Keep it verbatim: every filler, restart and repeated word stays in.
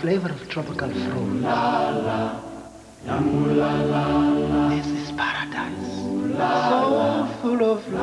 flavor of tropical fruit. This is paradise, so full of